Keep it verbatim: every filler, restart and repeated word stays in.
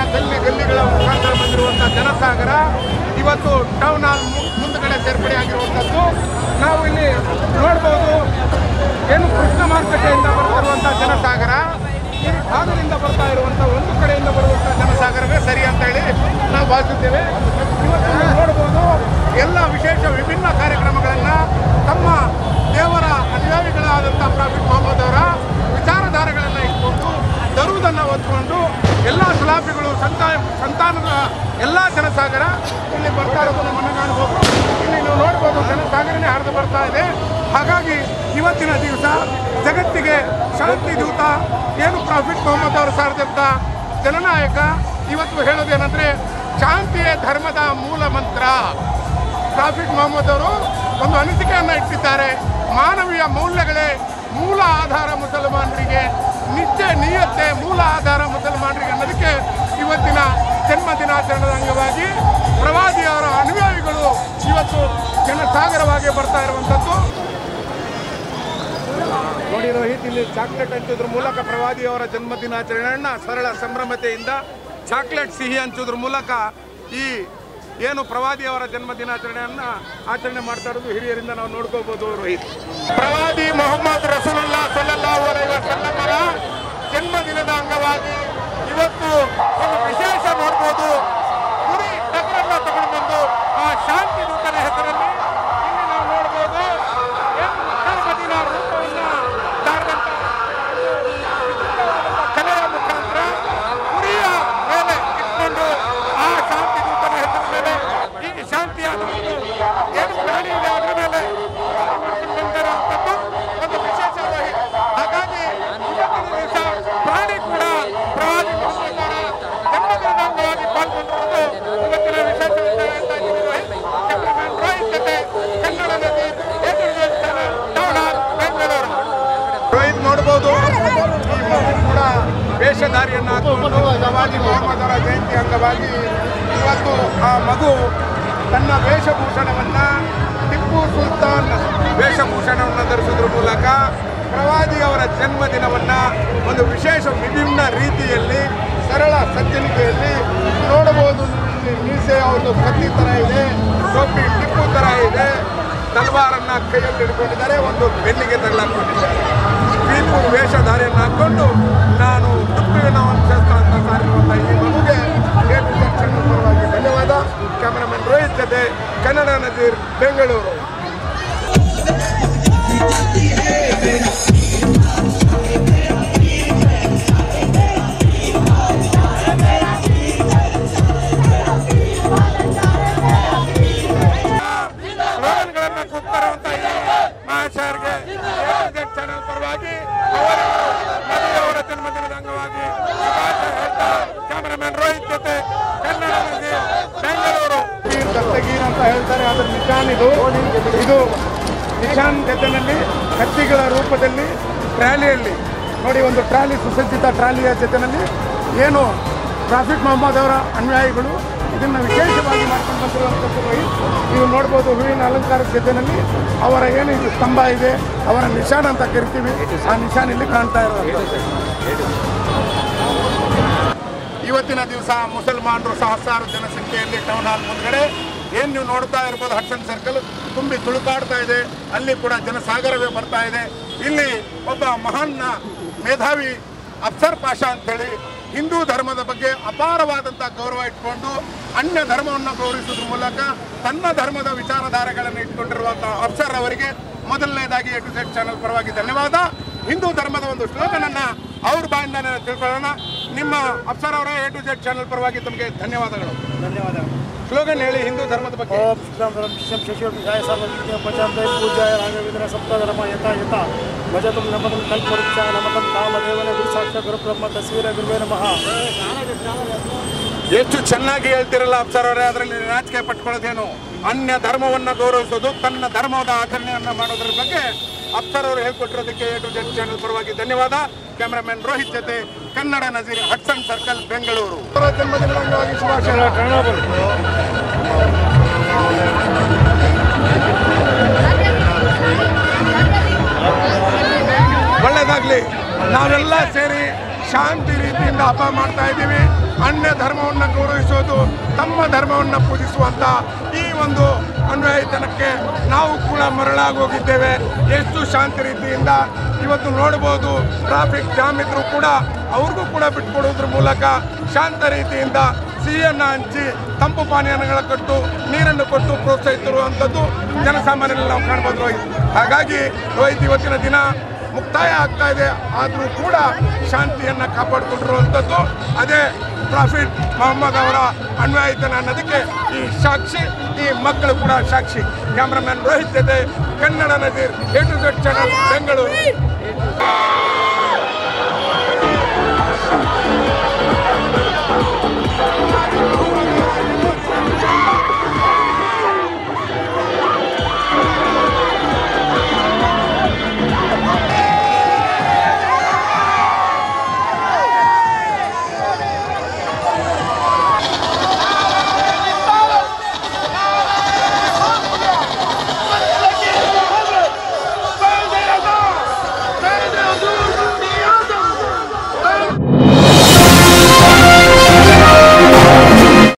ಗಲ್ಲಿ ಗಲ್ಲಿಗಳ ಮುಖಾಂತರ ಬಂದಿರುವಂಥ ಜನಸಾಗರ ಇವತ್ತು ಟೌನ್ ಹಾಲ್ ಮುಂದುಗಡೆ ಸೇರ್ಪಡೆ ಆಗಿರುವಂಥದ್ದು ನಾವು ಇಲ್ಲಿ ನೋಡ್ಬೋದು. ಏನು ಕೃಷ್ಣ ಮಾರುಕಟ್ಟೆಯಿಂದ ಬರ್ತಿರುವಂಥ ಜನಸಾಗರ ಈ ಭಾಗದಿಂದ ಬರ್ತಾ ಇರುವಂಥ ಒಂದು ಕಡೆಯಿಂದ ಬರುವಂಥ ಜನಸಾಗರವೇ ಸರಿ ಅಂತ ಹೇಳಿ ನಾವು ಭಾವಿಸುತ್ತೇವೆ. ಇವತ್ತು ನೋಡ್ಬೋದು ಎಲ್ಲ ವಿಶೇಷ ವಿಭಿನ್ನ ಕಾರ್ಯಕ್ರಮಗಳನ್ನು ತಮ್ಮ ದೇವರ ಅನುಯಾಯಿಗಳಾದಂಥ ಪ್ರಾಫಿಟ್ ಮೊಹಮ್ಮದ್ ಅವರ ವಿಚಾರಧಾರೆಗಳನ್ನು ಇಟ್ಕೊಂಡು ತರುವುದನ್ನು ಹೊತ್ಕೊಂಡು ಎಲ್ಲ ಸಲಾಫಿಗಳು ಸಂತ ಸಂತಾನದ ಎಲ್ಲ ಜನಸಾಗರ ಇಲ್ಲಿ ಬರ್ತಾ ಇರೋದು ನಮ್ಮನ್ನು ಕಾಣ್ಬೋದು. ಇಲ್ಲಿ ನೀವು ನೋಡ್ಬೋದು ಜನಸಾಗರನೇ ಹರಿದು ಬರ್ತಾ ಇದೆ. ಹಾಗಾಗಿ ಇವತ್ತಿನ ದಿವಸ ಜಗತ್ತಿಗೆ ಶಾಂತಿ ದೂತ ಏನು ಪ್ರಾಫಿಟ್ ಮೊಹಮ್ಮದ್ ಅವರು ಸಾರಿದಂಥ ಜನನಾಯಕ ಇವತ್ತು ಹೇಳೋದೇನೆಂದರೆ ಶಾಂತಿಯೇ ಧರ್ಮದ ಮೂಲ ಮಂತ್ರ. ಪ್ರಾಫಿಟ್ ಮೊಹಮ್ಮದ್ ಅವರು ಒಂದು ಅನಿಸಿಕೆಯನ್ನು ಇಟ್ಟಿದ್ದಾರೆ. ಮಾನವೀಯ ಮೌಲ್ಯಗಳೇ ಮೂಲ ಆಧಾರ ಮುಸಲ್ಮಾನರಿಗೆ, ನಿತ್ಯ ನಿಯತ್ತೆ ಮೂಲ ಆಧಾರ ಮುಸಲ್ಮಾನರಿಗೆ ಅನ್ನೋದಕ್ಕೆ ಇವತ್ತಿನ ಜನ್ಮ ದಿನಾಚರಣೆಯ ಅಂಗವಾಗಿ ಪ್ರವಾದಿಯವರ ಅನುಯಾಯಿಗಳು ಇವತ್ತು ಜನಸಾಗರವಾಗಿ ಬರ್ತಾ ಇರುವಂಥದ್ದು ನೋಡಿ. ರೋಹಿತ್ ಇಲ್ಲಿ ಚಾಕ್ಲೇಟ್ ಹಂಚೋದ್ರ ಮೂಲಕ ಪ್ರವಾದಿಯವರ ಜನ್ಮ ದಿನಾಚರಣೆಯನ್ನು ಸರಳ ಸಂಭ್ರಮತೆಯಿಂದ ಚಾಕ್ಲೇಟ್ ಸಿಹಿ ಹಂಚೋದ್ರ ಮೂಲಕ ಈ ಏನು ಪ್ರವಾದಿಯವರ ಜನ್ಮ ದಿನಾಚರಣೆಯನ್ನು ಆಚರಣೆ ಮಾಡ್ತಾ ಇರೋದು ಹಿರಿಯರಿಂದ ನಾವು ನೋಡ್ಕೋಬಹುದು. ರೋಹಿತ್ ಪ್ರವಾದಿ ಮೊಹಮ್ಮದ್ ರಸೂಲುಲ್ಲಾಹ ಸಲ್ಲಲ್ಲಾಹು ಅಲೈಹಿ ವಸಲ್ಲಮರ ಜನ್ಮದಿನದ ಅಂಗವಾಗಿ ಇವತ್ತು ಒಂದು ವಿಶೇಷ ನೋಡ್ಬೋದು. ಗುರಿ ಟಗರನ್ನ ತಗೊಂಡು ಬಂದು ಆ ಶಾಂತಿ ದೂತನ ಹೆಸರಲ್ಲಿ ಇಲ್ಲಿ ನಾವು ನೋಡ್ಬೋದು ಮದೀನ ರೂಪವನ್ನು ಧಾರದಂತ ಕಲೆಯ ಮುಖಾಂತರ ಗುರಿಯ ಮೇಲೆ ಇಟ್ಕೊಂಡು ಆ ಶಾಂತಿ ದೂತನ ಹೆಸರ ಮೇಲೆ ಈ ಶಾಂತಿಯಾದ ಏನು ಪ್ರಾಣಿ ಇದೆ ಅದರ ಮೇಲೆ ಬಂದಿರುವಂಥದ್ದು ಒಂದು ವಿಶೇಷ. ಹಾಗಾಗಿ ಪ್ರಾಣಿ ಕೂಡ ಪ್ರವಾದಿ ಮೊಹಮ್ಮದರ ಜನ್ಮದಿನದ ಅಂಗವಾಗಿ ಪಾಲ್ಗೊಂಡಿರುವುದು ಇವತ್ತಿನ ವಿಶೇಷ ವಿಷಯ ಅಂತ ರೋಹಿತ್ ಜೊತೆ ಕನ್ನಡ ನದಿ ಬೆಂಗಳೂರು. ರೋಹಿತ್ ನೋಡ್ಬೋದು ಈ ಮಗು ಕೂಡ ವೇಷಧಾರಿಯನ್ನು ಹಾಕಿಕೊಂಡು ಪ್ರವಾದಿ ಮೊಹಮ್ಮದರ ಜಯಂತಿ ಅಂಗವಾಗಿ ಇವತ್ತು ಆ ಮಗು ತನ್ನ ವೇಷಭೂಷಣವನ್ನು ಟಿಪ್ಪು ಸುಲ್ತಾನ್ ವೇಷಭೂಷಣವನ್ನು ಧರಿಸೋದ್ರ ಮೂಲಕ ಪ್ರವಾದಿಯವರ ಜನ್ಮದಿನವನ್ನು ಒಂದು ವಿಶೇಷ ವಿಭಿನ್ನ ರೀತಿಯಲ್ಲಿ ಸರಳ ಸಜ್ಜನಿಕೆಯಲ್ಲಿ ನೋಡಬಹುದು. ಮೀಸೆ ಅವ್ರದ್ದು ಕತ್ತಿ ಥರ ಇದೆ, ಟೋಪಿ ಟಿಪ್ಪು ಥರ ಇದೆ, ತಲ್ವಾರನ್ನು ಕೈಯಲ್ಲಿ ಹಿಡ್ಕೊಂಡಿದ್ದಾರೆ, ಒಂದು ಬೆನ್ನಿಗೆ ತಗಲಾಕೊಂಡಿದ್ದಾರೆ. ಟಿಪ್ಪು ವೇಷಧಾರಿಯನ್ನು ಹಾಕ್ಕೊಂಡು ನಾನು ಟಿಪ್ಪುವಿನ ವಂಶಸ್ಥ ಅಂತ ಸಾರಿರುವಂಥ ಈ ಮಗುಗೆ ಪರವಾಗಿ ಧನ್ಯವಾದ. ಕ್ಯಾಮರಾಮನ್ ರೋಹಿತ್ ಜೊತೆ ಕನ್ನಡ ನಜೀರ್, ಬೆಂಗಳೂರು. ರೋಗನ್ಗಳನ್ನು ಕೂಗ್ತಾರಂತ ಮಹಾಶಯರಿಗೆ ಚಾನೆಲ್ ಪರವಾಗಿ ಅವರ ಜನ್ಮದಿನದ ಅಂಗವಾಗಿ ಶುಭಾಶಯ ಹೇಳ್ತಾ ಕ್ಯಾಮರಾಮನ್ ರೋಹಿತ್ ಜೊತೆ ಕನ್ನಡ ನಜೀರ್, ಬೆಂಗಳೂರು. ದಸ್ತಗೀರ್ ಅಂತ ಹೇಳ್ತಾರೆ, ಅದರ ನಿಶಾನ್ ಇದು ಇದು ನಿಶಾನ್ ಜೊತೆಯಲ್ಲಿ ಕತ್ತಿಗಳ ರೂಪದಲ್ಲಿ ಟ್ರಾಲಿಯಲ್ಲಿ ನೋಡಿ, ಒಂದು ಟ್ರಾಲಿ ಸುಸಜ್ಜಿತ ಟ್ರಾಲಿಯ ಜೊತೆಯಲ್ಲಿ ಏನು ಪ್ರಾಫಿಟ್ ಮೊಹಮ್ಮದ್ ಅವರ ಅನುಯಾಯಿಗಳು ಇದನ್ನು ವಿಶೇಷವಾಗಿ ಮಾಡ್ಕೊಂಡು ಬಂದಿರುವಂಥದ್ದು. ನೀವು ನೋಡ್ಬೋದು ಹೂವಿನ ಅಲಂಕಾರದ ಜೊತೆಯಲ್ಲಿ ಅವರ ಏನು ಇದು ಸ್ತಂಭ ಇದೆ, ಅವರ ನಿಶಾನ್ ಅಂತ ಕರಿತೀವಿ, ಆ ನಿಶಾನ್ ಇಲ್ಲಿ ಕಾಣ್ತಾ ಇರೋದು. ಇವತ್ತಿನ ದಿವಸ ಮುಸಲ್ಮಾನರು ಸಹಸ್ರಾರು ಜನಸಂಖ್ಯೆಯಲ್ಲಿ ಟೌನ್ ಹಾಲ್ ಮುಂದ್ಗಡೆ ಏನು ನೀವು ನೋಡ್ತಾ ಇರ್ಬೋದು, ಹಡ್ಸನ್ ಸರ್ಕಲ್ ತುಂಬಿ ತುಳುಕಾಡ್ತಾ ಇದೆ. ಅಲ್ಲಿ ಕೂಡ ಜನಸಾಗರವೇ ಬರ್ತಾ ಇದೆ. ಇಲ್ಲಿ ಒಬ್ಬ ಮಹಾನ್ ಮೇಧಾವಿ ಅಫ್ಸರ್ ಪಾಷಾ ಅಂತೇಳಿ ಹಿಂದೂ ಧರ್ಮದ ಬಗ್ಗೆ ಅಪಾರವಾದಂಥ ಗೌರವ ಇಟ್ಕೊಂಡು ಅನ್ಯ ಧರ್ಮವನ್ನು ಗೌರವಿಸೋದ್ರ ಮೂಲಕ ತನ್ನ ಧರ್ಮದ ವಿಚಾರಧಾರೆಗಳನ್ನು ಇಟ್ಕೊಂಡಿರುವಂಥ ಅಫ್ಸರ್ ಅವರಿಗೆ ಮೊದಲನೇದಾಗಿ ಎ ಟು ಝೆಡ್ ಚಾನಲ್ ಪರವಾಗಿ ಧನ್ಯವಾದ. ಹಿಂದೂ ಧರ್ಮದ ಒಂದು ಶ್ಲೋಗನನ್ನು ಅವ್ರ ಬಾಯಿಂದ ತಿಳ್ಕೊಳ್ಳೋಣ. ನಿಮ್ಮ ಅಫ್ಸರ್ ಅವರ ಎ ಟು ಝೆಡ್ ಚಾನಲ್ ಪರವಾಗಿ ತಮಗೆ ಧನ್ಯವಾದಗಳು. ಧನ್ಯವಾದಗಳು. ಸ್ಲೋಗನ್ ಹೇಳಿ ಹಿಂದೂ ಧರ್ಮದ ಬಗ್ಗೆ. ಪೂಜಾಯ ರಾಘವೇಂದ್ರ ಸಪ್ತಧರ್ಮ ಯಥ ಯಥ ಭಜತಂ ನಮತಂ ಕಲ್ಪವೃಕ್ಷ ನಮತಂ ಕಾಮದೇವನ ಗುರು ಸಾಕ್ಷಾತ್ ಗುರುಬ್ರಹ್ಮ ತಸ್ವೀರ ಗುರುವೇ ನಮಃ. ಎಷ್ಟು ಚೆನ್ನಾಗಿ ಹೇಳ್ತಿರಲ್ಲ ಅಫ್ಸರ್ ಅವರೇ, ಅದರಲ್ಲಿ ನಾಚಿಕೆ ಪಟ್ಕೊಳ್ಳೋದೇನು? ಅನ್ಯ ಧರ್ಮವನ್ನು ಗೌರವಿಸೋದು, ತನ್ನ ಧರ್ಮದ ಆಚರಣೆಯನ್ನು ಮಾಡೋದ್ರ ಬಗ್ಗೆ ಅಫ್ಸರ್ ಅವರು ಹೇಳ್ಕೊಟ್ಟಿರೋದಕ್ಕೆ ಎ ಟು ಝೆಡ್ ಚಾನಲ್ ಪರವಾಗಿ ಧನ್ಯವಾದ. ಕ್ಯಾಮರಾಮನ್ ರೋಹಿತ್ ಜೊತೆ ಕನ್ನಡ ನಜೀರ್, ಹಡ್ಸನ್ ಸರ್ಕಲ್, ಬೆಂಗಳೂರು. ಜನ್ಮದಿನದ ಅಂಗವಾಗಿ ಶುಭಾಶಯ. ಒಳ್ಳೆಯದಾಗಲಿ. ನಾವೆಲ್ಲ ಸೇರಿ ಶಾಂತಿ ರೀತಿಯಿಂದ ಹಬ್ಬ ಮಾಡ್ತಾ ಇದ್ದೀವಿ. ಅನ್ಯ ಧರ್ಮವನ್ನು ಗೌರವಿಸೋದು, ತಮ್ಮ ಧರ್ಮವನ್ನು ಪೂಜಿಸುವಂಥ ಈ ಒಂದು ಅನ್ವಯಿತನಕ್ಕೆ ನಾವು ಕೂಡ ಮರಳಾಗೋಗಿದ್ದೇವೆ. ಎಷ್ಟು ಶಾಂತಿ ರೀತಿಯಿಂದ ಇವತ್ತು ನೋಡ್ಬೋದು, ಟ್ರಾಫಿಕ್ ಜಾಮ್ ಇದ್ರೂ ಕೂಡ ಅವ್ರಿಗೂ ಕೂಡ ಬಿಟ್ಕೊಡೋದ್ರ ಮೂಲಕ ಶಾಂತ ರೀತಿಯಿಂದ ಸಿಹಿಯನ್ನು ಹಂಚಿ ತಂಪು ಪಾನೀಯಗಳ ಕೊಟ್ಟು ನೀರನ್ನು ಕೊಟ್ಟು ಪ್ರೋತ್ಸಾಹಿಸಿರುವಂಥದ್ದು ಜನಸಾಮಾನ್ಯರಲ್ಲಿ ನಾವು ಕಾಣ್ಬೋದು ರೋಹಿತ್. ಹಾಗಾಗಿ ರೋಹಿತ್ ಇವತ್ತಿನ ದಿನ ಮುಕ್ತಾಯ ಆಗ್ತಾ ಇದೆ, ಆದರೂ ಕೂಡ ಶಾಂತಿಯನ್ನು ಕಾಪಾಡಿಕೊಂಡಿರುವಂಥದ್ದು ಅದೇ ಪ್ರಾಫಿಟ್ ಮೊಹಮ್ಮದ್ ಅವರ ಅನ್ವಯಿತನ ಅನ್ನೋದಕ್ಕೆ ಈ ಸಾಕ್ಷಿ, ಈ ಮಕ್ಕಳು ಕೂಡ ಸಾಕ್ಷಿ. ಕ್ಯಾಮ್ರಾಮನ್ ರೋಹಿತ್ ಜೊತೆ Kannada Nazeer, A to Z channel, Bengaluru.